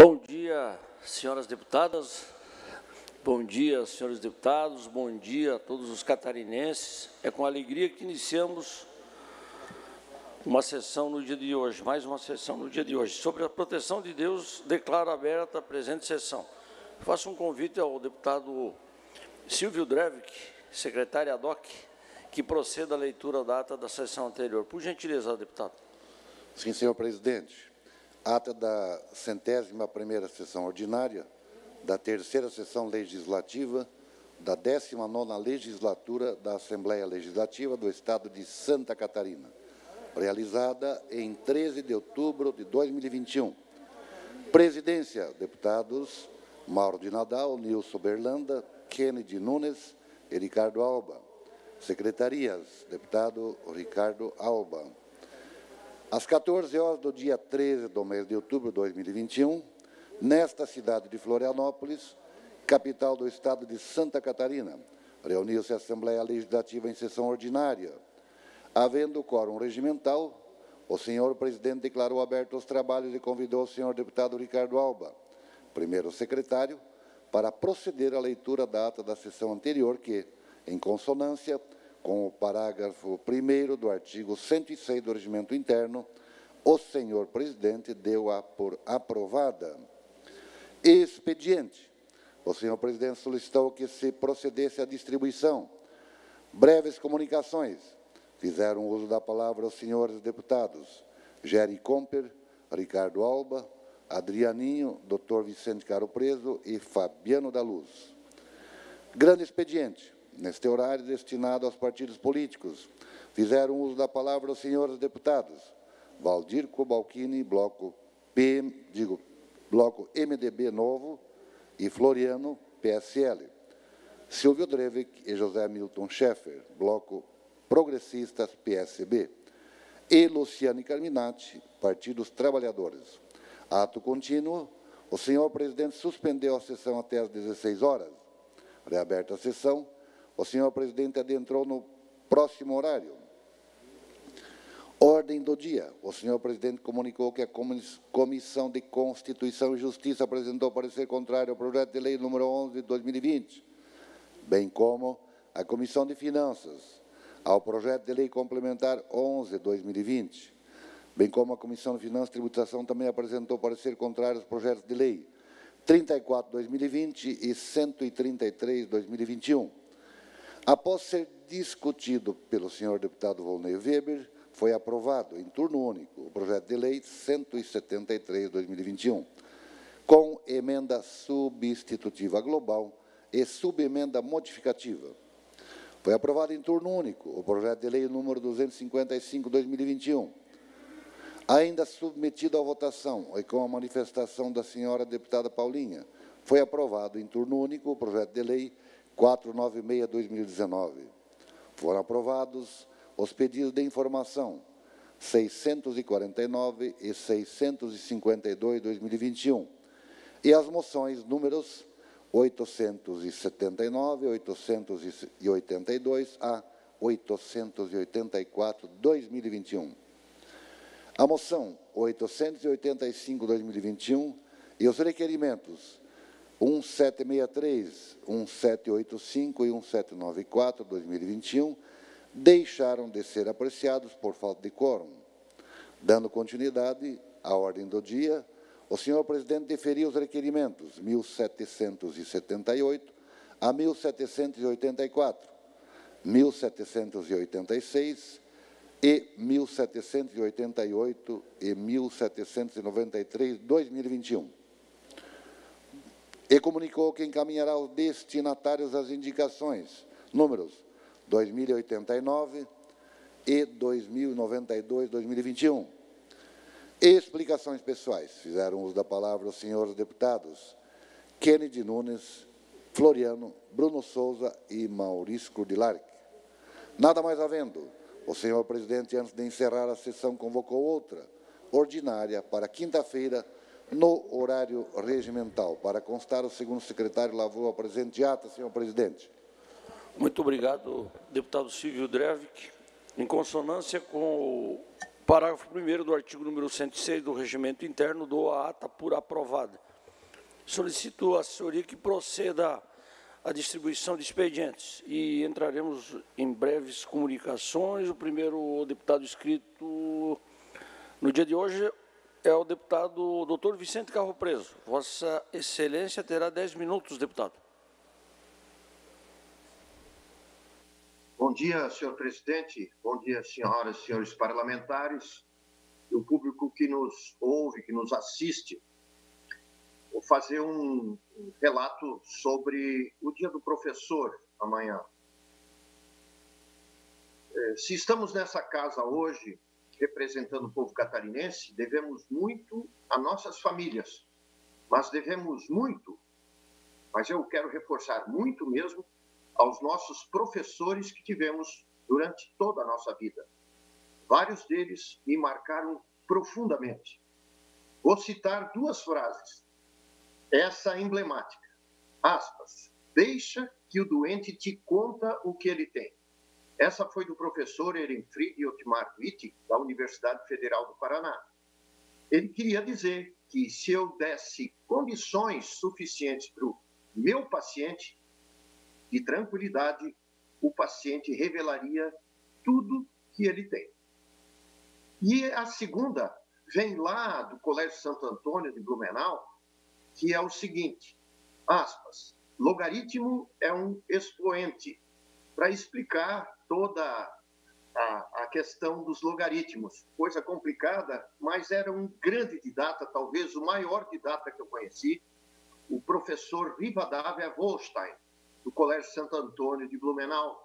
Bom dia, senhoras deputadas, bom dia, senhores deputados, bom dia a todos os catarinenses. É com alegria que iniciamos uma sessão no dia de hoje, mais uma sessão no dia de hoje. Sobre a proteção de Deus, declaro aberta a presente sessão. Faço um convite ao deputado Silvio Drevik, secretário ad hoc, que proceda à leitura da ata da sessão anterior. Por gentileza, deputado. Sim, senhor presidente. Ata da 101ª sessão ordinária, da 3ª sessão legislativa, da 19ª legislatura da Assembleia Legislativa do Estado de Santa Catarina, realizada em 13 de outubro de 2021. Presidência, deputados Mauro de Nadal, Nilson Berlanda, Kennedy Nunes e Ricardo Alba. Secretarias, deputado Ricardo Alba. Às 14 horas do dia 13 do mês de outubro de 2021, nesta cidade de Florianópolis, capital do estado de Santa Catarina, reuniu-se a Assembleia Legislativa em sessão ordinária. Havendo quórum regimental, o senhor presidente declarou aberto os trabalhos e convidou o senhor deputado Ricardo Alba, primeiro secretário, para proceder à leitura da ata da sessão anterior que, em consonância com o parágrafo 1º do artigo 106 do Regimento Interno, o senhor presidente deu-a por aprovada. Expediente. O senhor presidente solicitou que se procedesse à distribuição. Breves comunicações. Fizeram uso da palavra os senhores deputados Jerry Comper, Ricardo Alba, Adrianinho, Dr. Vicente Caro Preso e Fabiano da Luz. Grande expediente. Neste horário destinado aos partidos políticos, fizeram uso da palavra os senhores deputados Valdir Cobalcini, bloco MDB Novo, e Floriano, PSL, Silvio Drevik e José Milton Schaeffer, bloco Progressistas, PSB, e Luciane Carminati, Partidos Trabalhadores. Ato contínuo, o senhor presidente suspendeu a sessão até às 16 horas. Reaberta a sessão, o senhor presidente adentrou no próximo horário. Ordem do dia. O senhor presidente comunicou que a Comissão de Constituição e Justiça apresentou parecer contrário ao projeto de lei número 11 de 2020, bem como a Comissão de Finanças ao projeto de lei complementar 11 de 2020, bem como a Comissão de Finanças e Tributação também apresentou parecer contrário aos projetos de lei 34 de 2020 e 133 de 2021. Após ser discutido pelo senhor deputado Volney Weber, foi aprovado em turno único o projeto de lei 173 de 2021, com emenda substitutiva global e subemenda modificativa. Foi aprovado em turno único o projeto de lei número 255 de 2021, ainda submetido à votação e com a manifestação da senhora deputada Paulinha, foi aprovado em turno único o projeto de lei 496 de 2019. Foram aprovados os pedidos de informação 649 e 652 de 2021 e as moções números 879, 882 a 884 de 2021. A moção 885 de 2021 e os requerimentos 1763, 1785 e 1794 de 2021 deixaram de ser apreciados por falta de quórum. Dando continuidade à ordem do dia, o senhor presidente deferiu os requerimentos 1778 a 1784, 1786 e 1788 e 1793 de 2021. E comunicou que encaminhará aos destinatários as indicações, números 2089 e 2092 de 2021. Explicações pessoais. Fizeram uso da palavra os senhores deputados Kennedy Nunes, Floriano, Bruno Souza e Maurício Kurdilark. Nada mais havendo, o senhor presidente, antes de encerrar a sessão, convocou outra, ordinária, para quinta-feira, no horário regimental. Para constar, o segundo secretário lavrou a presente ata, senhor presidente. Muito obrigado, deputado Silvio Drevik. Em consonância com o parágrafo 1º do artigo número 106 do Regimento Interno, dou a ata por aprovada. Solicito à assessoria que proceda à distribuição de expedientes e entraremos em breves comunicações. O primeiro deputado inscrito no dia de hoje é o deputado Dr. Vicente Carro Preso. Vossa Excelência terá 10 minutos, deputado. Bom dia, senhor presidente. Bom dia, senhoras e senhores parlamentares e o público que nos ouve, que nos assiste. Vou fazer um relato sobre o Dia do Professor amanhã. Se estamos nessa casa hoje, representando o povo catarinense, devemos muito a nossas famílias, mas devemos muito, mas eu quero reforçar muito mesmo, aos nossos professores que tivemos durante toda a nossa vida. Vários deles me marcaram profundamente. Vou citar duas frases. Essa emblemática, aspas, deixa que o doente te conta o que ele tem. Essa foi do professor Ehrenfried Otmar Wittig, da Universidade Federal do Paraná. Ele queria dizer que se eu desse condições suficientes para o meu paciente, de tranquilidade, o paciente revelaria tudo que ele tem. E a segunda vem lá do Colégio Santo Antônio de Blumenau, que é o seguinte, aspas, logaritmo é um expoente para explicar toda a questão dos logaritmos. Coisa complicada, mas era um grande didata, talvez o maior didata que eu conheci, o professor Rivadavia Wolstein, do Colégio Santo Antônio de Blumenau.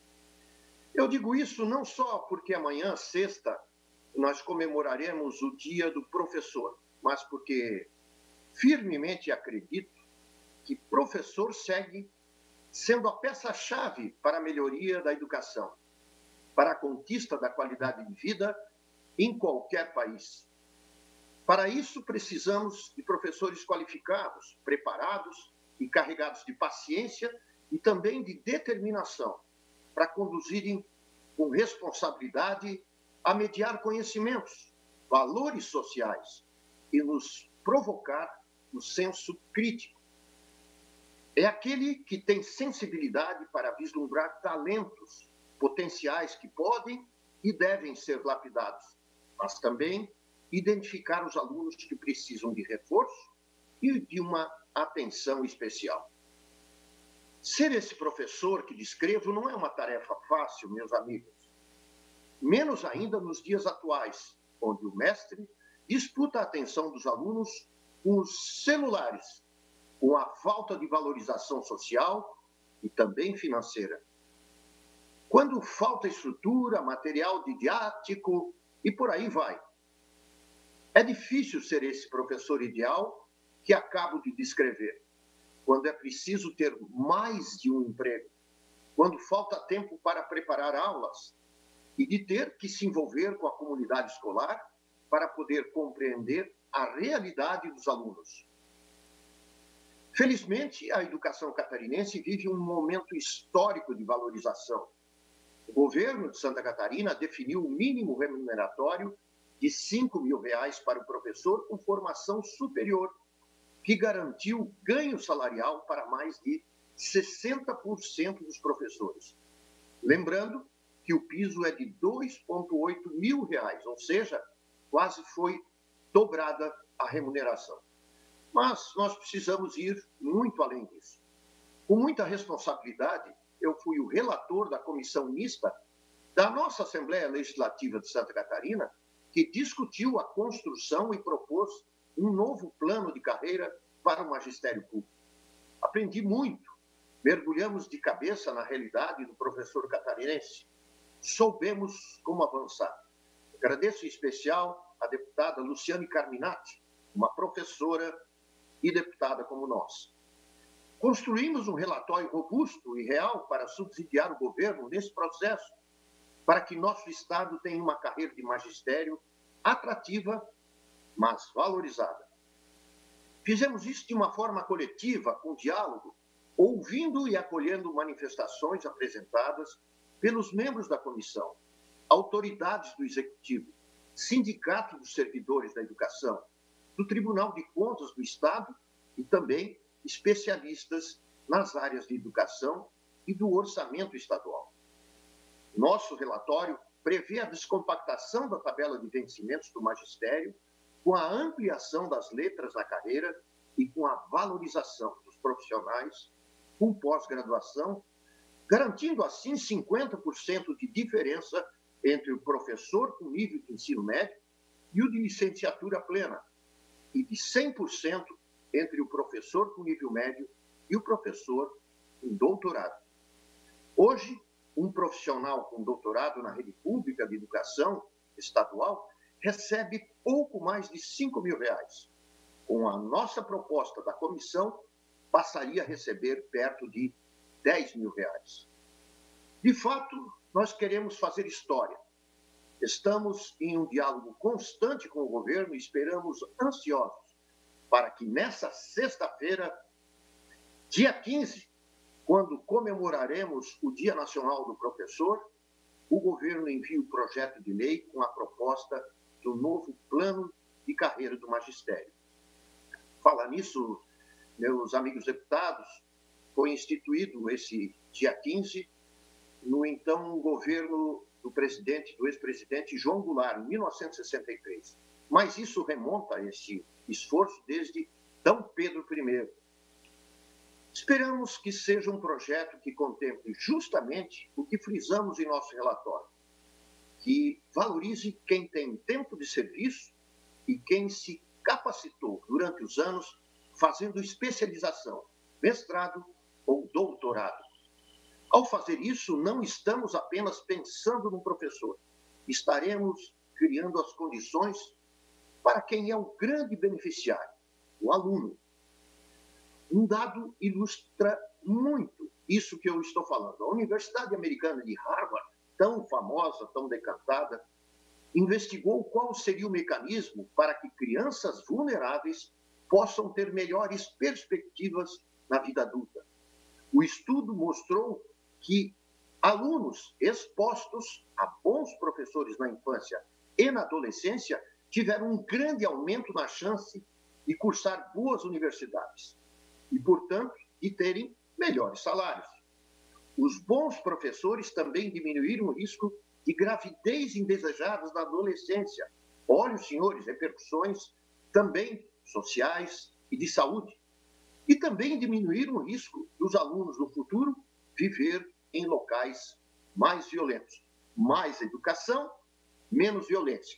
Eu digo isso não só porque amanhã, sexta, nós comemoraremos o Dia do Professor, mas porque firmemente acredito que professor segue sendo a peça-chave para a melhoria da educação, para a conquista da qualidade de vida em qualquer país. Para isso, precisamos de professores qualificados, preparados e carregados de paciência e também de determinação para conduzirem com responsabilidade a mediar conhecimentos, valores sociais e nos provocar no senso crítico. É aquele que tem sensibilidade para vislumbrar talentos potenciais que podem e devem ser lapidados, mas também identificar os alunos que precisam de reforço e de uma atenção especial. Ser esse professor que descrevo não é uma tarefa fácil, meus amigos. Menos ainda nos dias atuais, onde o mestre disputa a atenção dos alunos com os celulares, com a falta de valorização social e também financeira. Quando falta estrutura, material didático e por aí vai. É difícil ser esse professor ideal que acabo de descrever, quando é preciso ter mais de um emprego, quando falta tempo para preparar aulas e de ter que se envolver com a comunidade escolar para poder compreender a realidade dos alunos. Felizmente, a educação catarinense vive um momento histórico de valorização. O governo de Santa Catarina definiu o mínimo remuneratório de R$ 5.000 para o professor com formação superior, que garantiu ganho salarial para mais de 60% dos professores. Lembrando que o piso é de R$ 2.8 mil, ou seja, quase foi dobrada a remuneração. Mas nós precisamos ir muito além disso. Com muita responsabilidade, eu fui o relator da comissão mista da nossa Assembleia Legislativa de Santa Catarina, que discutiu a construção e propôs um novo plano de carreira para o magistério público. Aprendi muito, mergulhamos de cabeça na realidade do professor catarinense, soubemos como avançar. Agradeço em especial a deputada Luciane Carminati, uma professora e deputada como nós. Construímos um relatório robusto e real para subsidiar o governo nesse processo, para que nosso Estado tenha uma carreira de magistério atrativa, mas valorizada. Fizemos isso de uma forma coletiva, com diálogo, ouvindo e acolhendo manifestações apresentadas pelos membros da comissão, autoridades do Executivo, Sindicato dos Servidores da Educação, do Tribunal de Contas do Estado e também especialistas nas áreas de educação e do orçamento estadual. Nosso relatório prevê a descompactação da tabela de vencimentos do magistério, com a ampliação das letras na carreira e com a valorização dos profissionais com pós-graduação, garantindo assim 50% de diferença entre o professor com nível de ensino médio e o de licenciatura plena, e de 100% entre o professor com nível médio e o professor com doutorado. Hoje, um profissional com doutorado na rede pública de educação estadual recebe pouco mais de R$5.000. Com a nossa proposta da comissão, passaria a receber perto de R$10.000. De fato, nós queremos fazer história. Estamos em um diálogo constante com o governo e esperamos ansiosos para que nessa sexta-feira, dia 15, quando comemoraremos o Dia Nacional do Professor, o governo envie o projeto de lei com a proposta do novo plano de carreira do magistério. Falar nisso, meus amigos deputados, foi instituído esse dia 15 no então governo do ex-presidente João Goulart, em 1963. Mas isso remonta a esse esforço desde D. Pedro I. Esperamos que seja um projeto que contemple justamente o que frisamos em nosso relatório, que valorize quem tem tempo de serviço e quem se capacitou durante os anos fazendo especialização, mestrado ou doutorado. Ao fazer isso, não estamos apenas pensando no professor, estaremos criando as condições para quem é o grande beneficiário, o aluno. Um dado ilustra muito isso que eu estou falando. A Universidade Americana de Harvard, tão famosa, tão decantada, investigou qual seria o mecanismo para que crianças vulneráveis possam ter melhores perspectivas na vida adulta. O estudo mostrou que alunos expostos a bons professores na infância e na adolescência tiveram um grande aumento na chance de cursar boas universidades e, portanto, de terem melhores salários. Os bons professores também diminuíram o risco de gravidez indesejadas na adolescência. Olha, senhores, repercussões também sociais e de saúde. E também diminuíram o risco dos alunos no futuro viver em locais mais violentos. Mais educação, menos violência.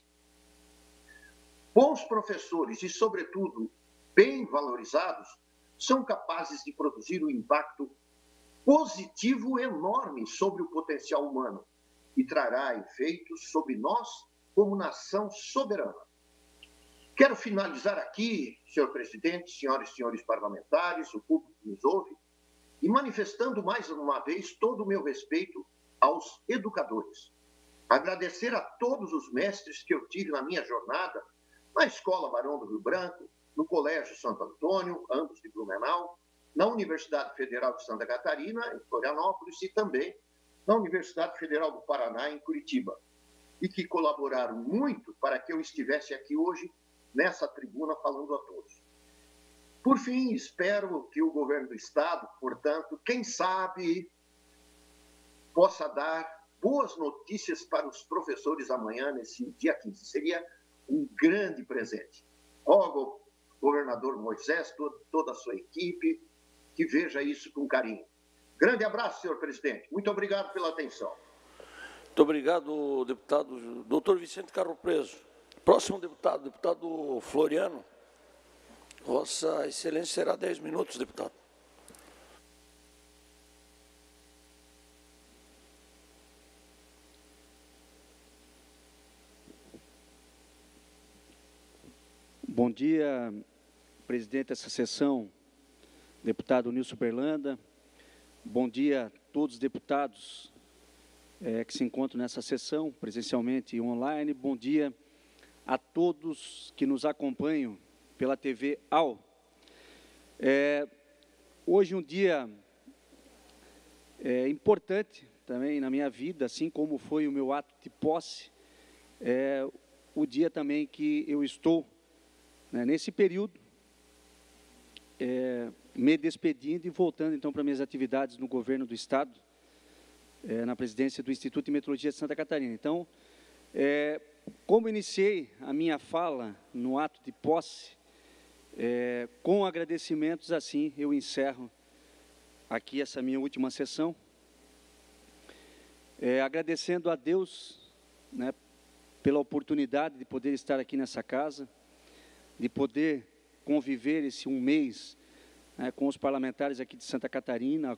Bons professores e, sobretudo, bem valorizados, são capazes de produzir um impacto positivo enorme sobre o potencial humano e trará efeitos sobre nós como nação soberana. Quero finalizar aqui, senhor presidente, senhoras e senhores parlamentares, o público que nos ouve, e manifestando mais uma vez todo o meu respeito aos educadores. Agradecer a todos os mestres que eu tive na minha jornada, na Escola Barão do Rio Branco, no Colégio Santo Antônio, ambos de Blumenau, na Universidade Federal de Santa Catarina, em Florianópolis, e também na Universidade Federal do Paraná, em Curitiba, e que colaboraram muito para que eu estivesse aqui hoje, nessa tribuna, falando a todos. Por fim, espero que o governo do Estado, portanto, quem sabe, possa dar boas notícias para os professores amanhã, nesse dia 15. Seria um grande presente. Ó, governador Moisés, toda a sua equipe, que veja isso com carinho. Grande abraço, senhor presidente. Muito obrigado pela atenção. Muito obrigado, deputado. Doutor Vicente Carro Preso. Próximo deputado, deputado Floriano. Vossa Excelência será 10 minutos, deputado. Bom dia, presidente dessa sessão, deputado Nilson Berlanda. Bom dia a todos os deputados que se encontram nessa sessão, presencialmente e online. Bom dia a todos que nos acompanham pela TV AU. Hoje um dia importante também na minha vida, assim como foi o meu ato de posse, o dia também que eu estou, nesse período me despedindo e voltando, então, para minhas atividades no governo do Estado, na presidência do Instituto de Meteorologia de Santa Catarina. Então, como iniciei a minha fala no ato de posse, com agradecimentos, assim, eu encerro aqui essa minha última sessão, agradecendo a Deus, né, pela oportunidade de poder estar aqui nessa casa, de poder conviver esse um mês, né, com os parlamentares aqui de Santa Catarina,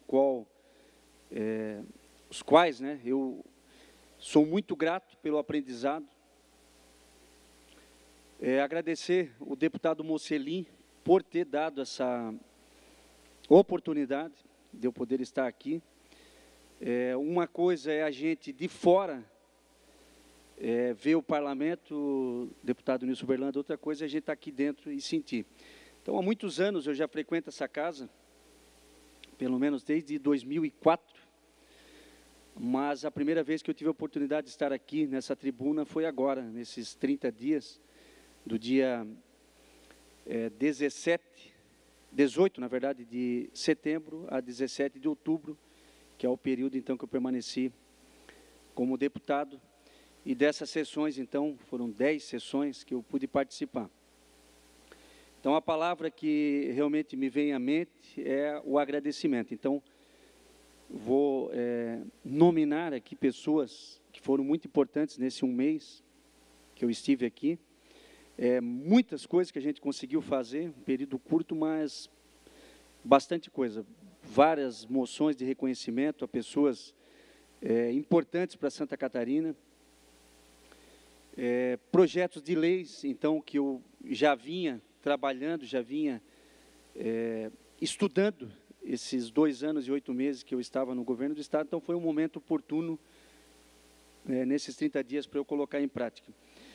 os quais, né, eu sou muito grato pelo aprendizado. Agradecer o deputado Mocelin por ter dado essa oportunidade de eu poder estar aqui. Uma coisa é a gente de fora ver o parlamento, deputado Nilson Berlanda, outra coisa é a gente estar aqui dentro e sentir. Então, há muitos anos eu já frequento essa casa, pelo menos desde 2004, mas a primeira vez que eu tive a oportunidade de estar aqui nessa tribuna foi agora, nesses 30 dias, do dia 18, na verdade, de setembro a 17 de outubro, que é o período, então, que eu permaneci como deputado. E dessas sessões, então, foram 10 sessões que eu pude participar. Então, a palavra que realmente me vem à mente é o agradecimento. Então, vou nominar aqui pessoas que foram muito importantes nesse um mês que eu estive aqui. Muitas coisas que a gente conseguiu fazer, um período curto, mas bastante coisa. Várias moções de reconhecimento a pessoas importantes para Santa Catarina. Projetos de leis, então, que eu já vinha trabalhando, já vinha estudando esses 2 anos e 8 meses que eu estava no governo do Estado, então foi um momento oportuno, nesses 30 dias, para eu colocar em prática.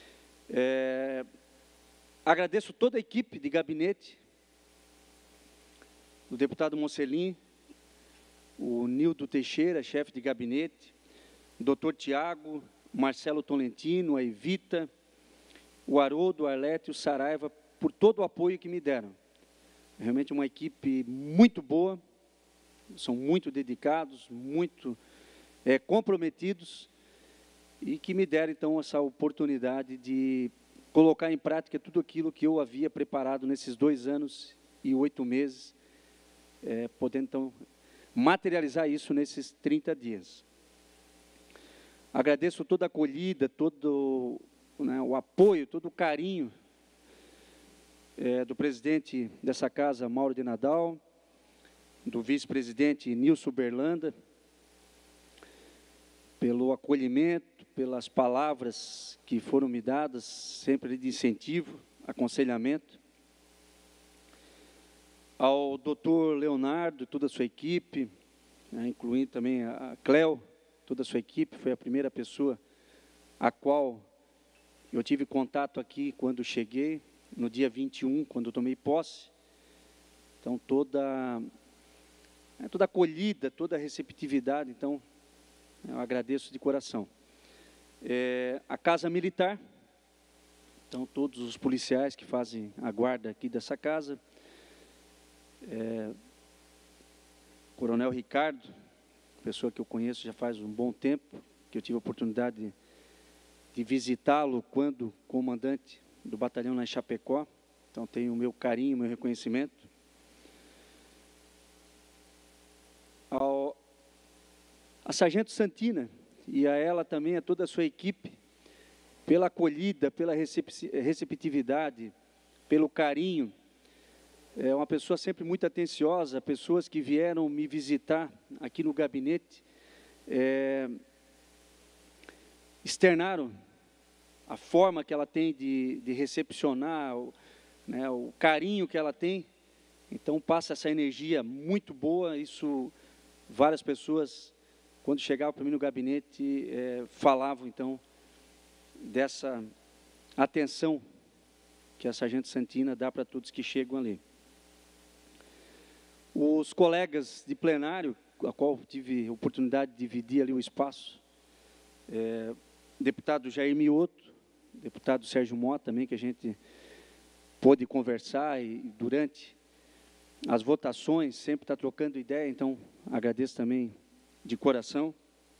Agradeço toda a equipe de gabinete, o deputado Mocelin, o Nildo Teixeira, chefe de gabinete, o doutor Tiago, Marcelo Tolentino, a Evita, o Haroldo, o Arlete e o Saraiva, por todo o apoio que me deram. Realmente uma equipe muito boa, são muito dedicados, muito comprometidos, e que me deram, então, essa oportunidade de colocar em prática tudo aquilo que eu havia preparado nesses 2 anos e 8 meses, podendo, então, materializar isso nesses 30 dias. Agradeço toda a acolhida, todo o apoio, todo o carinho do presidente dessa casa, Mauro de Nadal, do vice-presidente Nilson Berlanda, pelo acolhimento, pelas palavras que foram me dadas, sempre de incentivo, aconselhamento. Ao doutor Leonardo, toda a sua equipe, incluindo também a Cléo, toda a sua equipe, foi a primeira pessoa a qual eu tive contato aqui quando cheguei, no dia 21, quando eu tomei posse. Então, toda a acolhida, toda a receptividade, então, eu agradeço de coração. A Casa Militar, então, todos os policiais que fazem a guarda aqui dessa casa, Coronel Ricardo, pessoa que eu conheço já faz um bom tempo, que eu tive a oportunidade de visitá-lo quando comandante do batalhão lá em Chapecó, então tenho o meu carinho, o meu reconhecimento. A Sargento Santina, e a ela também, a toda a sua equipe, pela acolhida, pela receptividade, pelo carinho. É uma pessoa sempre muito atenciosa, pessoas que vieram me visitar aqui no gabinete, externaram a forma que ela tem de recepcionar, o carinho que ela tem. Então, passa essa energia muito boa. Isso, várias pessoas, quando chegavam para mim no gabinete, falavam, então, dessa atenção que a Sargento Santina dá para todos que chegam ali. Os colegas de plenário, a qual tive a oportunidade de dividir ali o espaço, deputado Jair Mioto, deputado Sérgio Mota também, que a gente pôde conversar e durante as votações, sempre está trocando ideia, então agradeço também de coração.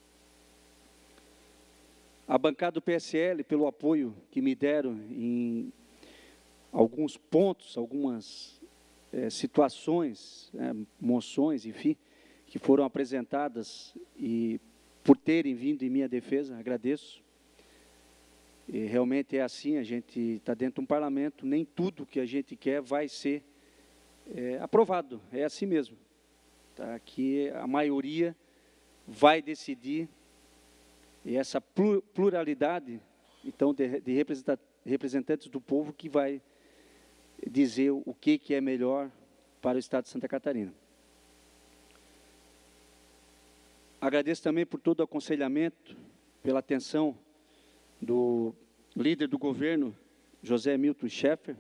A bancada do PSL, pelo apoio que me deram em alguns pontos, algumas situações, moções, enfim, que foram apresentadas e por terem vindo em minha defesa, agradeço. E realmente é assim, a gente está dentro de um parlamento, nem tudo que a gente quer vai ser aprovado, é assim mesmo. Tá? Que a maioria vai decidir, e essa pluralidade, então, de representantes do povo que vai dizer o que é melhor para o Estado de Santa Catarina. Agradeço também por todo o aconselhamento, pela atenção do líder do governo, José Milton Schaeffer,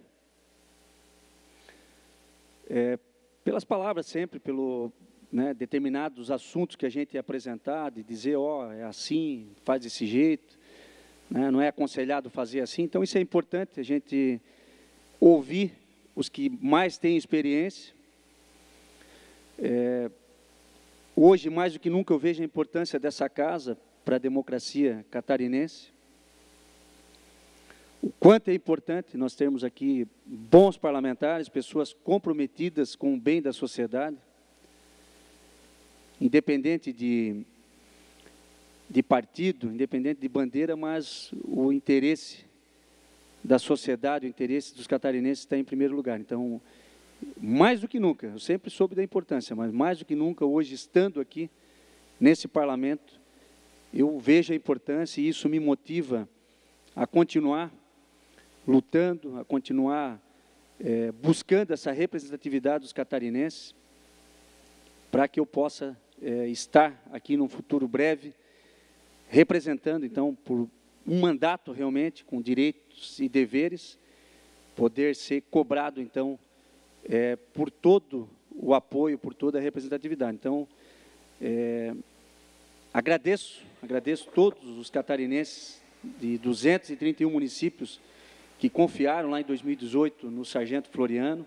pelas palavras sempre, pelo determinados assuntos que a gente ia apresentar, de dizer, é assim, faz desse jeito, né, não é aconselhado fazer assim. Então, isso é importante, a gente ouvir os que mais têm experiência. Hoje, mais do que nunca, eu vejo a importância dessa casa para a democracia catarinense. O quanto é importante nós termos aqui bons parlamentares, pessoas comprometidas com o bem da sociedade, independente de partido, independente de bandeira, mas o interesse da sociedade, o interesse dos catarinenses está em primeiro lugar. Então, mais do que nunca, eu sempre soube da importância, mas mais do que nunca, hoje, estando aqui, nesse parlamento, eu vejo a importância e isso me motiva a continuar lutando, a continuar buscando essa representatividade dos catarinenses, para que eu possa estar aqui num futuro breve, representando, então, por um mandato realmente, com direitos e deveres, poder ser cobrado, então, por todo o apoio, por toda a representatividade. Então, agradeço todos os catarinenses de 231 municípios que confiaram lá em 2018 no Sargento Floriano,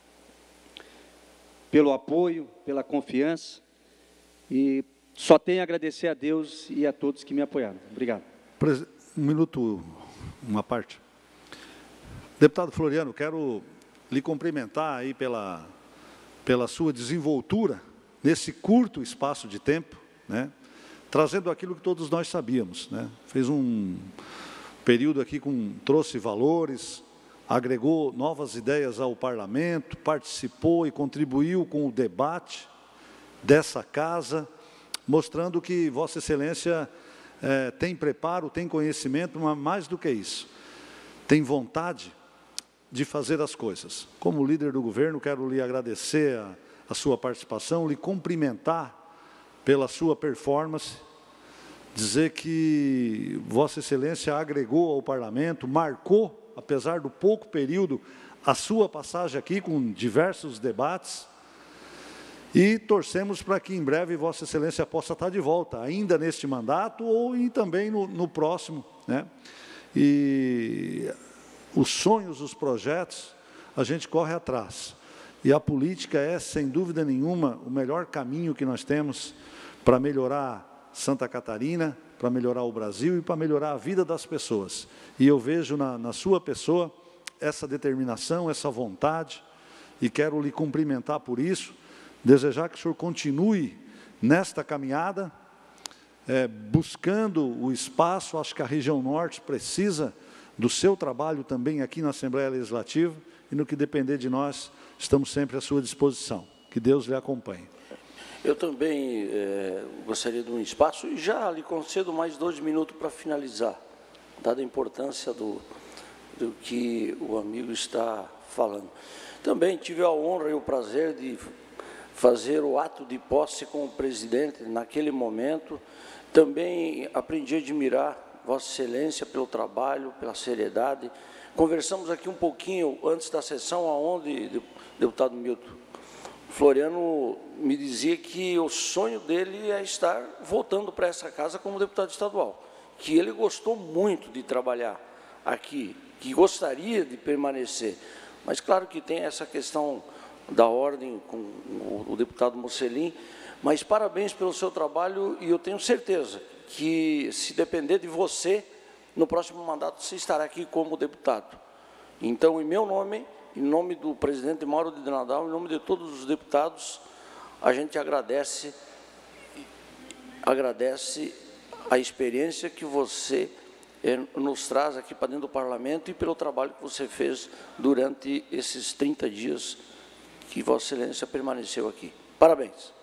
pelo apoio, pela confiança, e só tenho a agradecer a Deus e a todos que me apoiaram. Obrigado. Um minuto, uma parte. Deputado Floriano, quero lhe cumprimentar aí pela sua desenvoltura nesse curto espaço de tempo, né, trazendo aquilo que todos nós sabíamos, né. Fez um período aqui trouxe valores, agregou novas ideias ao parlamento, participou e contribuiu com o debate dessa casa, mostrando que Vossa Excelência tem preparo, tem conhecimento, mas mais do que isso, tem vontade de fazer as coisas. Como líder do governo, quero lhe agradecer a sua participação, lhe cumprimentar pela sua performance, dizer que Vossa Excelência agregou ao parlamento, marcou, apesar do pouco período, a sua passagem aqui com diversos debates, e torcemos para que em breve Vossa Excelência possa estar de volta, ainda neste mandato ou também no próximo, né? E os sonhos, os projetos, a gente corre atrás. E a política é, sem dúvida nenhuma, o melhor caminho que nós temos para melhorar Santa Catarina, para melhorar o Brasil e para melhorar a vida das pessoas. E eu vejo na sua pessoa essa determinação, essa vontade, e quero lhe cumprimentar por isso, desejar que o senhor continue nesta caminhada, buscando o espaço. Acho que a região norte precisa do seu trabalho também aqui na Assembleia Legislativa, e no que depender de nós, estamos sempre à sua disposição. Que Deus lhe acompanhe. Eu também gostaria de um espaço, e já lhe concedo mais 2 minutos para finalizar, dada a importância do que o amigo está falando. Também tive a honra e o prazer de fazer o ato de posse com o presidente naquele momento. Também aprendi a admirar Vossa Excelência pelo trabalho, pela seriedade. Conversamos aqui um pouquinho antes da sessão, aonde, deputado Milton, Floriano me dizia que o sonho dele é estar voltando para essa casa como deputado estadual, que ele gostou muito de trabalhar aqui, que gostaria de permanecer, mas claro que tem essa questão da ordem com o deputado Mocelin, mas parabéns pelo seu trabalho e eu tenho certeza que, se depender de você, no próximo mandato você estará aqui como deputado. Então, em meu nome, em nome do presidente Mauro de Nadal, em nome de todos os deputados, a gente agradece a experiência que você nos traz aqui para dentro do parlamento e pelo trabalho que você fez durante esses 30 dias que Vossa Excelência permaneceu aqui. Parabéns.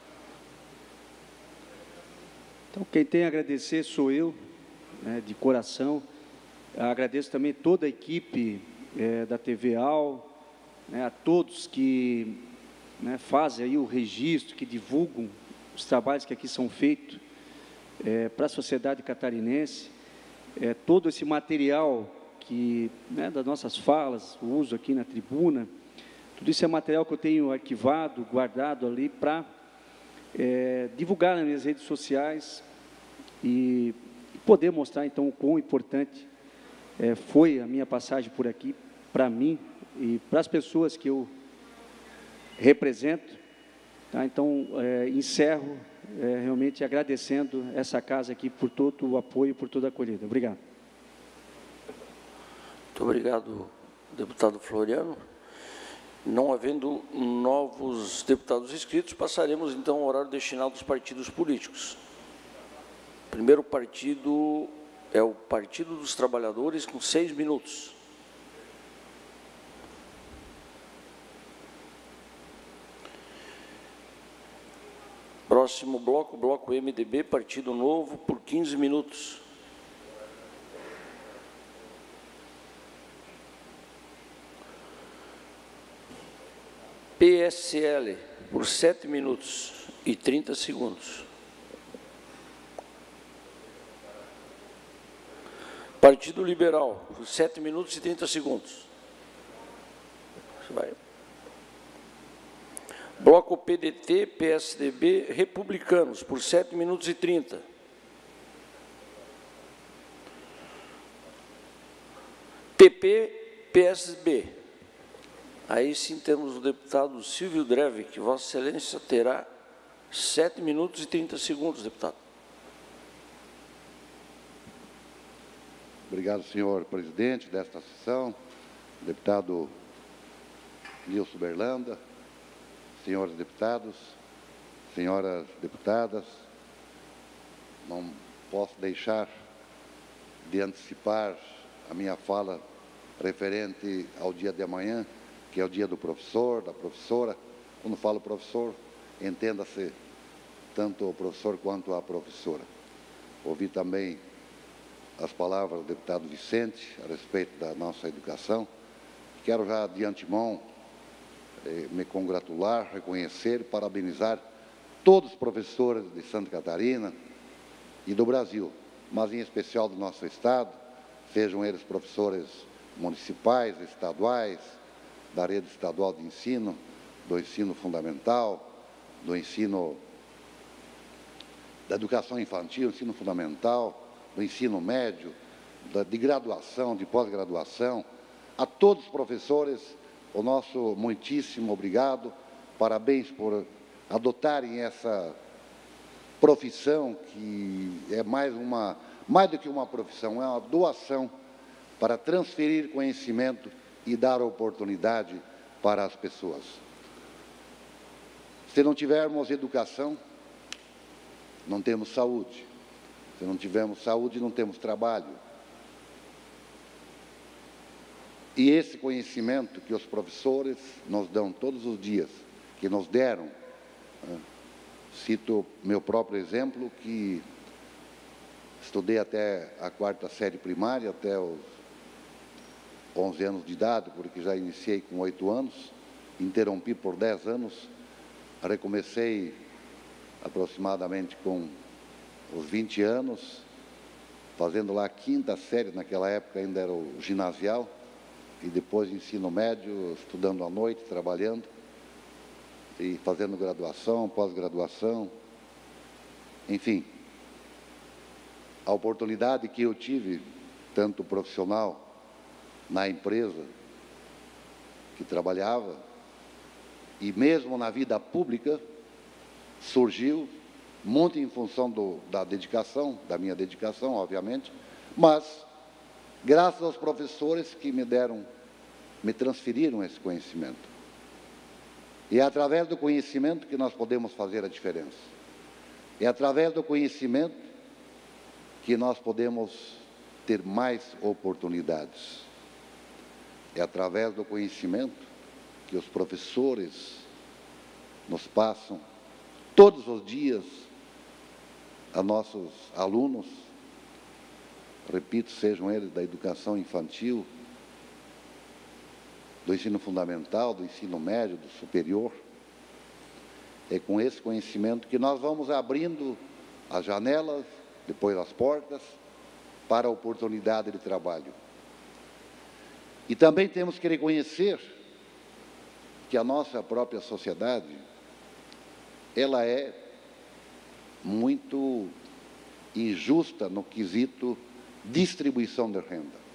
Então, quem tem a agradecer sou eu, né, de coração. Agradeço também toda a equipe da TV AL, né, a todos que, né, fazem aí o registro, que divulgam os trabalhos que aqui são feitos para a sociedade catarinense. Todo esse material que, né, das nossas falas, o uso aqui na tribuna, tudo isso é material que eu tenho arquivado, guardado ali para divulgar nas minhas redes sociais e poder mostrar, então, o quão importante foi a minha passagem por aqui, para mim e para as pessoas que eu represento. Tá? Então, encerro realmente agradecendo essa casa aqui por todo o apoio, por toda a acolhida. Obrigado. Muito obrigado, deputado Floriano. Não havendo novos deputados inscritos, passaremos, então, ao horário destinado aos partidos políticos. O primeiro partido é o Partido dos Trabalhadores, com 6 minutos. Próximo bloco, bloco MDB, Partido Novo, por 15 minutos. PSL, por 7 minutos e 30 segundos. Partido Liberal, por 7 minutos e 30 segundos. Vai. Bloco PDT, PSDB, Republicanos, por 7 minutos e 30. PP, PSB. Aí sim temos o deputado Silvio Dreve, que Vossa Excelência terá 7 minutos e 30 segundos, deputado. Obrigado, senhor presidente desta sessão, deputado Nilson Berlanda, senhores deputados, senhoras deputadas. Não posso deixar de antecipar a minha fala referente ao dia de amanhã, que é o dia do professor, da professora. Quando falo professor, entenda-se tanto o professor quanto a professora. Ouvi também as palavras do deputado Vicente a respeito da nossa educação. Quero já de antemão me congratular, reconhecer e parabenizar todos os professores de Santa Catarina e do Brasil, mas em especial do nosso Estado, sejam eles professores municipais, estaduais, da rede estadual de ensino, do ensino fundamental, do ensino da educação infantil, ensino fundamental, do ensino médio, de graduação, de pós-graduação. A todos os professores, o nosso muitíssimo obrigado, parabéns por adotarem essa profissão, que é mais do que uma profissão, é uma doação para transferir conhecimento e dar oportunidade para as pessoas. Se não tivermos educação, não temos saúde. Se não tivermos saúde, não temos trabalho. E esse conhecimento que os professores nos dão todos os dias, que nos deram, cito meu próprio exemplo, que estudei até a 4ª série primária, até os 11 anos de idade, porque já iniciei com 8 anos, interrompi por 10 anos, recomecei aproximadamente com os 20 anos, fazendo lá a 5ª série, naquela época ainda era o ginasial, e depois ensino médio, estudando à noite, trabalhando, e fazendo graduação, pós-graduação, enfim. A oportunidade que eu tive, tanto profissional, na empresa que trabalhava, e mesmo na vida pública, surgiu muito em função da dedicação, da minha dedicação, obviamente, mas graças aos professores que me transferiram esse conhecimento. E é através do conhecimento que nós podemos fazer a diferença. É através do conhecimento que nós podemos ter mais oportunidades. É através do conhecimento que os professores nos passam todos os dias a nossos alunos, repito, sejam eles da educação infantil, do ensino fundamental, do ensino médio, do superior. É com esse conhecimento que nós vamos abrindo as janelas, depois as portas, para a oportunidade de trabalho. E também temos que reconhecer que a nossa própria sociedade, ela é muito injusta no quesito distribuição de renda.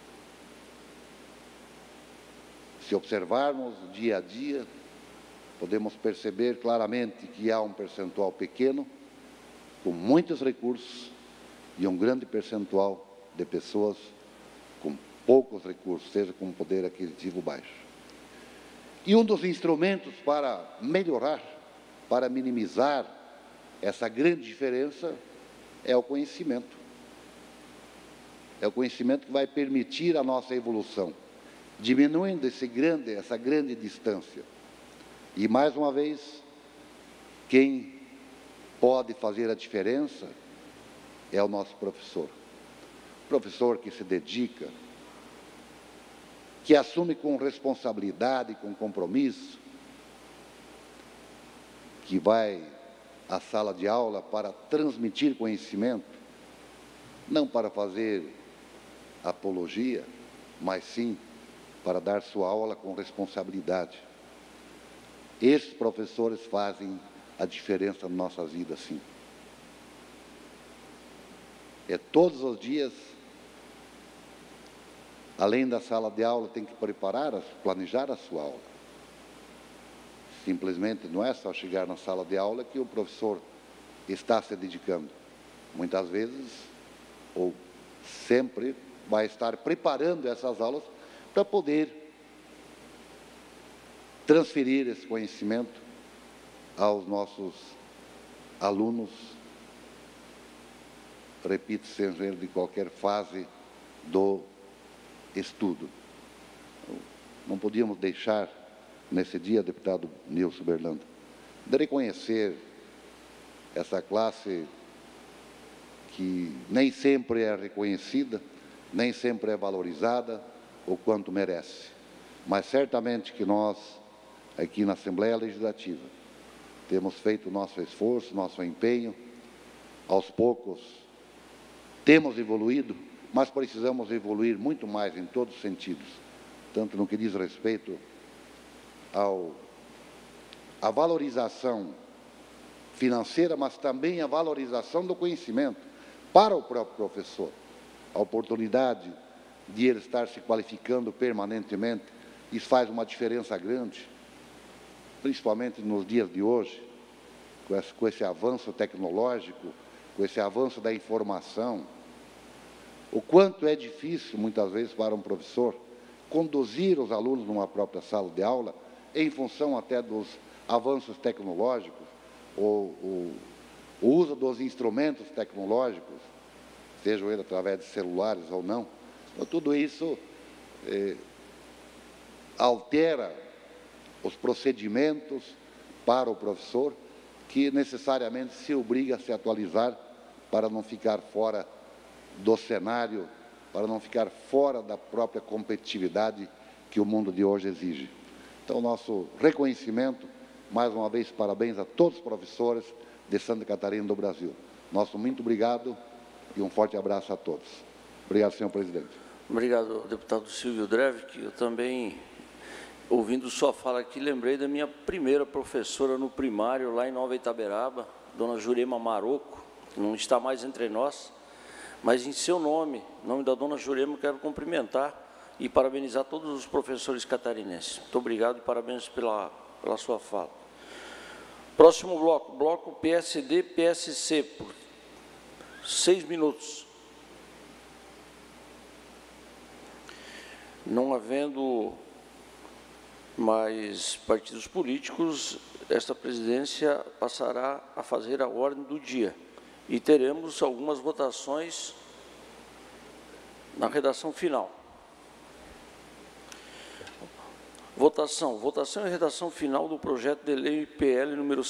Se observarmos dia a dia, podemos perceber claramente que há um percentual pequeno, com muitos recursos, e um grande percentual de pessoas com poucos recursos, seja com poder aquisitivo baixo. E um dos instrumentos para melhorar, para minimizar essa grande diferença, é o conhecimento. É o conhecimento que vai permitir a nossa evolução, diminuindo essa grande distância. E, mais uma vez, quem pode fazer a diferença é o nosso professor. Professor que se dedica, que assume com responsabilidade, com compromisso, que vai à sala de aula para transmitir conhecimento, não para fazer apologia, mas sim para dar sua aula com responsabilidade. Esses professores fazem a diferença nas nossas vidas, sim. É todos os dias, além da sala de aula, tem que planejar a sua aula. Simplesmente não é só chegar na sala de aula que o professor está se dedicando. Muitas vezes, ou sempre, vai estar preparando essas aulas para poder transferir esse conhecimento aos nossos alunos, repito, seja ele de qualquer fase do estudo. Não podíamos deixar, nesse dia, deputado Nilson Berlanda, de reconhecer essa classe que nem sempre é reconhecida, nem sempre é valorizada o quanto merece. Mas certamente que nós, aqui na Assembleia Legislativa, temos feito o nosso esforço, nosso empenho, aos poucos temos evoluído, mas precisamos evoluir muito mais em todos os sentidos, tanto no que diz respeito à valorização financeira, mas também a valorização do conhecimento para o próprio professor. A oportunidade de ele estar se qualificando permanentemente, isso faz uma diferença grande, principalmente nos dias de hoje, com esse avanço tecnológico, com esse avanço da informação. O quanto é difícil, muitas vezes, para um professor conduzir os alunos numa própria sala de aula, em função até dos avanços tecnológicos, o uso dos instrumentos tecnológicos, sejam eles através de celulares ou não. Então, tudo isso altera os procedimentos para o professor, que necessariamente se obriga a se atualizar para não ficar fora do cenário, para não ficar fora da própria competitividade que o mundo de hoje exige. Então, nosso reconhecimento, mais uma vez, parabéns a todos os professores de Santa Catarina do Brasil. Nosso muito obrigado e um forte abraço a todos. Obrigado, senhor presidente. Obrigado, deputado Silvio Dreve, que eu também, ouvindo sua fala aqui, lembrei da minha primeira professora no primário, lá em Nova Itaberaba, dona Jurema Maroco, que não está mais entre nós, mas em seu nome, em nome da dona Jurema, quero cumprimentar e parabenizar todos os professores catarinenses. Muito obrigado e parabéns pela pela sua fala. Próximo bloco, bloco PSD-PSC, por 6 minutos. Não havendo mais partidos políticos, esta presidência passará a fazer a ordem do dia e teremos algumas votações na redação final. Votação e redação final do projeto de lei PL número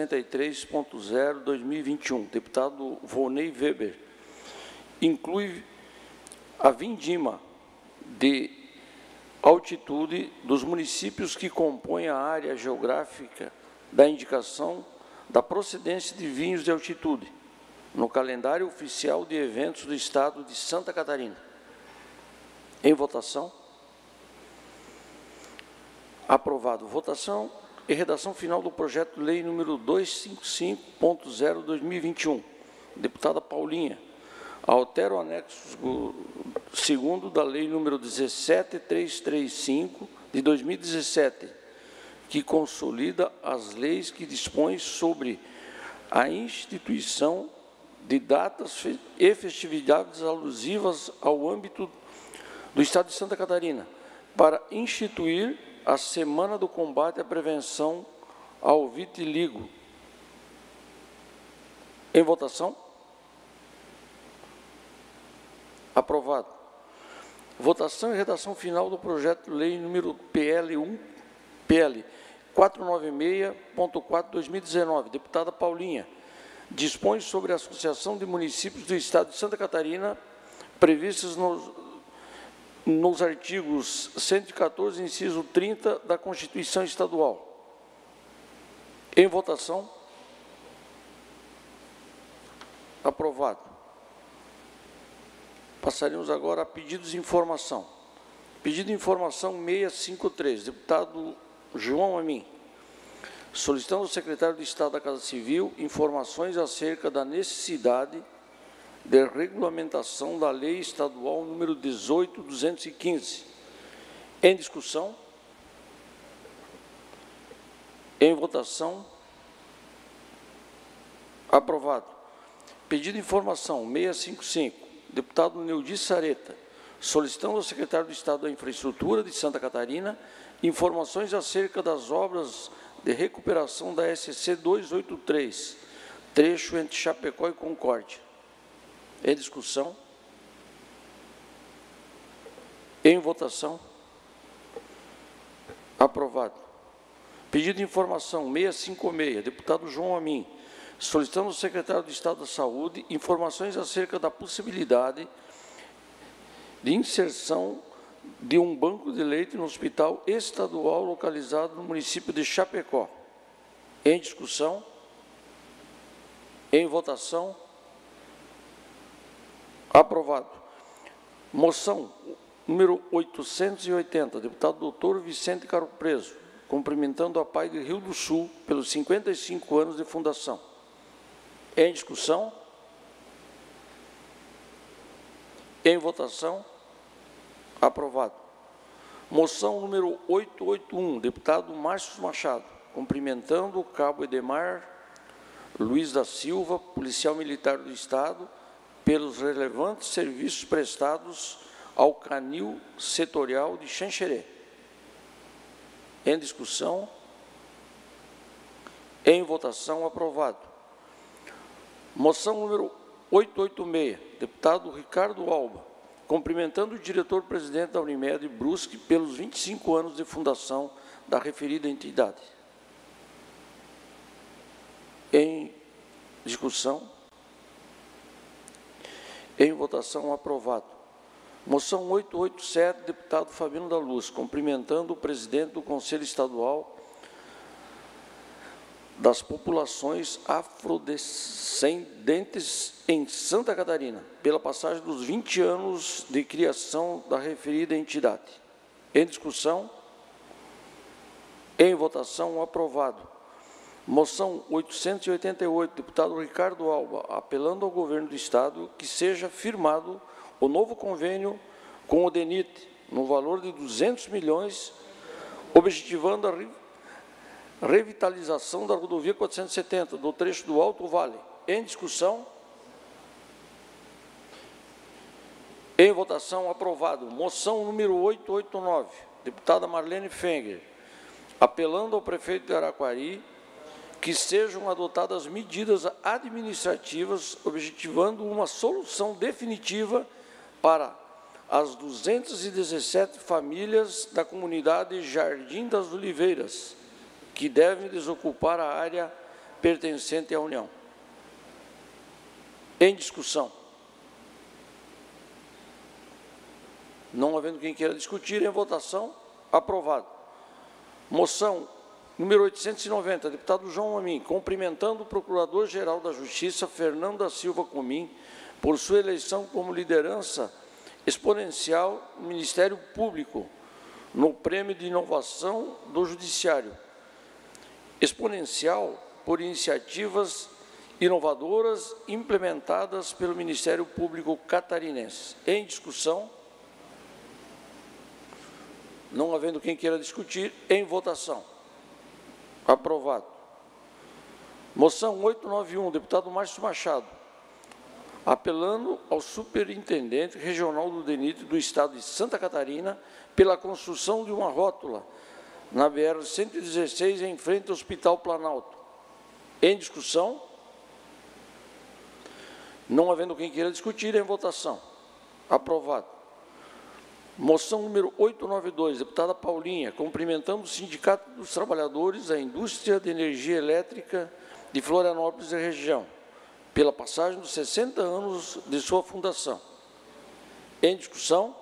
173.0/2021. Deputado Volney Weber. Inclui a vindima de altitude dos municípios que compõem a área geográfica da indicação da procedência de vinhos de altitude no calendário oficial de eventos do Estado de Santa Catarina. Em votação. Aprovado. Votação e redação final do projeto de lei número 255.0/2021. Deputada Paulinha. Altera o anexo 2º da lei número 17335 de 2017, que consolida as leis que dispõem sobre a instituição de datas e festividades alusivas ao âmbito do Estado de Santa Catarina, para instituir a Semana do Combate à Prevenção ao Vitiligo. Em votação. Aprovado. Votação e redação final do projeto de lei número PL 496.4/2019. Deputada Paulinha. Dispõe sobre a Associação de Municípios do Estado de Santa Catarina, previstos nos artigos 114, inciso 30 da Constituição Estadual. Em votação. Aprovado. Passaremos agora a pedidos de informação. Pedido de informação 653, deputado João Amin. Solicitando ao secretário de Estado da Casa Civil informações acerca da necessidade de regulamentação da Lei Estadual número 18.215. Em discussão. Em votação. Aprovado. Pedido de informação 655. Deputado Neudi Sareta, solicitando ao secretário de Estado da Infraestrutura de Santa Catarina informações acerca das obras de recuperação da SC 283, trecho entre Chapecó e Concórdia. Em discussão. Em votação. Aprovado. Pedido de informação 656, deputado João Amin, solicitando ao secretário de Estado da Saúde informações acerca da possibilidade de inserção de um banco de leite no hospital estadual localizado no município de Chapecó. Em discussão. Em votação. Aprovado. Moção número 880, deputado doutor Vicente Caro Preso, cumprimentando a Pai de Rio do Sul pelos 55 anos de fundação. Em discussão. Em votação. Aprovado. Moção número 881, deputado Márcio Machado, cumprimentando o cabo Edemar Luiz da Silva, policial militar do Estado, pelos relevantes serviços prestados ao Canil Setorial de Xanxerê. Em discussão. Em votação. Aprovado. Moção número 886, deputado Ricardo Alba, cumprimentando o diretor-presidente da Unimed Brusque pelos 25 anos de fundação da referida entidade. Em discussão. Em votação. Aprovado. Moção 887, deputado Fabiano da Luz, cumprimentando o presidente do Conselho Estadual das populações afrodescendentes em Santa Catarina, pela passagem dos 20 anos de criação da referida entidade. Em discussão. Em votação. Aprovado. Moção 888, deputado Ricardo Alba, apelando ao governo do Estado que seja firmado o novo convênio com o DENIT, no valor de 200 milhões, objetivando revitalização da rodovia 470, do trecho do Alto Vale. Em discussão. Em votação, aprovado. Moção número 889, deputada Marlene Fenger, apelando ao prefeito de Araquari que sejam adotadas medidas administrativas objetivando uma solução definitiva para as 217 famílias da comunidade Jardim das Oliveiras, que devem desocupar a área pertencente à União. Em discussão. Não havendo quem queira discutir, em votação, aprovado. Moção número 890, deputado João Amin, cumprimentando o Procurador-Geral da Justiça, Fernando da Silva Comim, por sua eleição como liderança exponencial no Ministério Público, no Prêmio de Inovação do Judiciário. Exponencial por iniciativas inovadoras implementadas pelo Ministério Público catarinense. Em discussão. Não havendo quem queira discutir, em votação. Aprovado. Moção 891, deputado Márcio Machado, apelando ao superintendente regional do DENIT do Estado de Santa Catarina pela construção de uma rótula na BR-116 em frente ao Hospital Planalto. Em discussão. Não havendo quem queira discutir, em votação. Aprovado. Moção número 892, deputada Paulinha, cumprimentando o Sindicato dos Trabalhadores da Indústria de Energia Elétrica de Florianópolis e região, pela passagem dos 60 anos de sua fundação. Em discussão.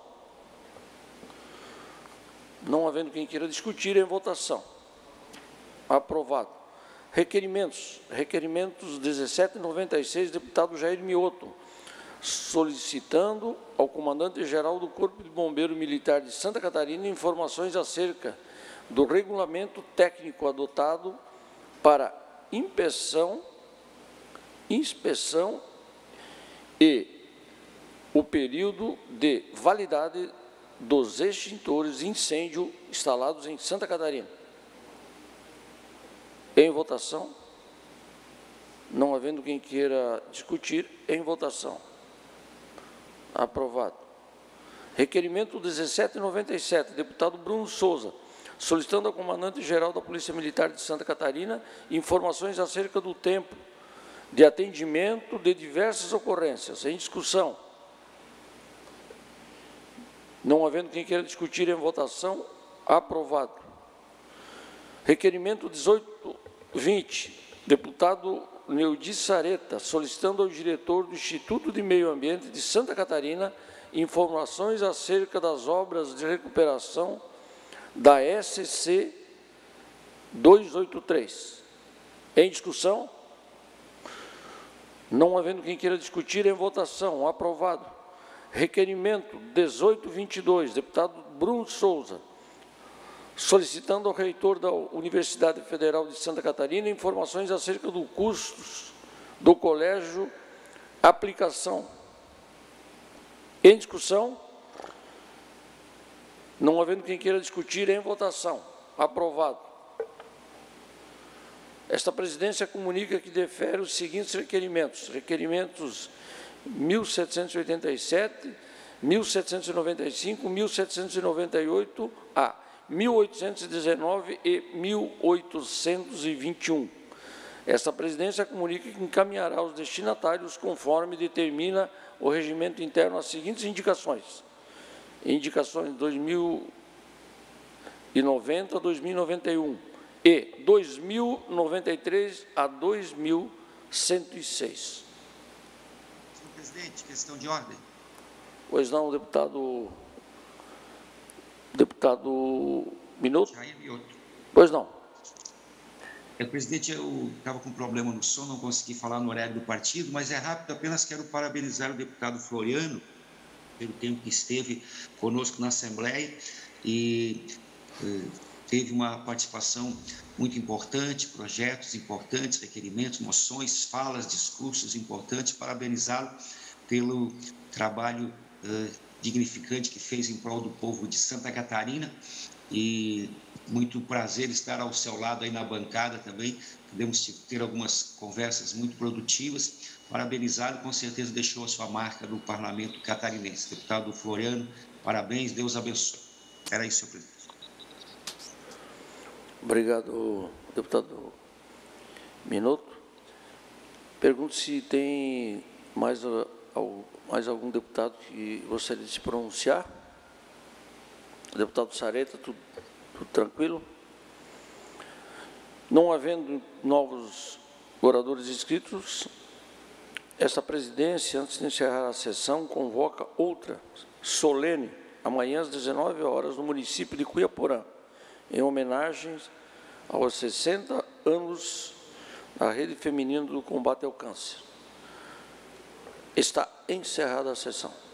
Não havendo quem queira discutir, em votação. Aprovado. Requerimentos 1796, deputado Jair Mioto, solicitando ao comandante-geral do Corpo de Bombeiro Militar de Santa Catarina informações acerca do regulamento técnico adotado para inspeção e o período de validade dos extintores de incêndio instalados em Santa Catarina. Em votação. Não havendo quem queira discutir, em votação. Aprovado. Requerimento 1797, deputado Bruno Souza, solicitando ao comandante-geral da Polícia Militar de Santa Catarina informações acerca do tempo de atendimento de diversas ocorrências. Em discussão. Não havendo quem queira discutir, em votação. Aprovado. Requerimento 1820, deputado Neudi Sareta, solicitando ao diretor do Instituto de Meio Ambiente de Santa Catarina informações acerca das obras de recuperação da SC 283. Em discussão. Não havendo quem queira discutir, em votação. Aprovado. Requerimento 1822, deputado Bruno Souza, solicitando ao reitor da Universidade Federal de Santa Catarina informações acerca dos custos do colégio Aplicação. Em discussão. Não havendo quem queira discutir, em votação. Aprovado. Esta presidência comunica que defere os seguintes requerimentos. Requerimentos 1787, 1795, 1798-A. 1819 e 1821. Esta presidência comunica que encaminhará aos destinatários conforme determina o regimento interno as seguintes indicações. Indicações 2090 a 2091 e 2093 a 2106. Senhor presidente, questão de ordem. Pois não, deputado Minuto? Jair Mioto. Pois não. Presidente, eu estava com problema no som, não consegui falar no horário do partido, mas é rápido, apenas quero parabenizar o deputado Floriano pelo tempo que esteve conosco na Assembleia e teve uma participação muito importante, projetos importantes, requerimentos, moções, falas, discursos importantes. Parabenizá-lo pelo trabalho dignificante que fez em prol do povo de Santa Catarina e muito prazer estar ao seu lado aí na bancada também. Podemos ter algumas conversas muito produtivas. Parabenizá-lo, com certeza deixou a sua marca no parlamento catarinense. Deputado Floriano, parabéns, Deus abençoe. Era isso, senhor presidente. Obrigado, deputado Minotto. Pergunto se tem mais algum deputado que gostaria de se pronunciar. Deputado Sareta, tudo tranquilo? Não havendo novos oradores inscritos, esta presidência, antes de encerrar a sessão, convoca outra solene, amanhã às 19 horas, no município de Cuiaporã, em homenagem aos 60 anos da Rede Feminina do Combate ao Câncer. Está encerrada a sessão.